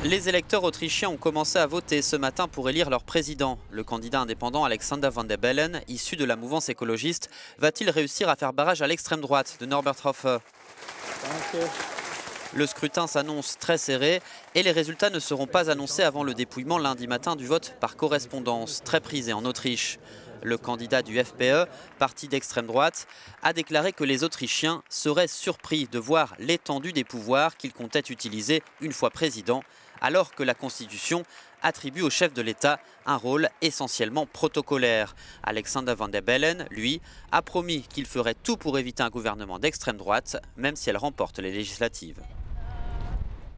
Les électeurs autrichiens ont commencé à voter ce matin pour élire leur président. Le candidat indépendant Alexander Van der Bellen, issu de la mouvance écologiste, va-t-il réussir à faire barrage à l'extrême droite de Norbert Hofer? Le scrutin s'annonce très serré et les résultats ne seront pas annoncés avant le dépouillement lundi matin du vote par correspondance, très prisé en Autriche. Le candidat du FPE, parti d'extrême droite, a déclaré que les Autrichiens seraient surpris de voir l'étendue des pouvoirs qu'il comptait utiliser une fois président, alors que la Constitution attribue au chef de l'État un rôle essentiellement protocolaire. Alexander Van der Bellen, lui, a promis qu'il ferait tout pour éviter un gouvernement d'extrême droite, même si elle remporte les législatives.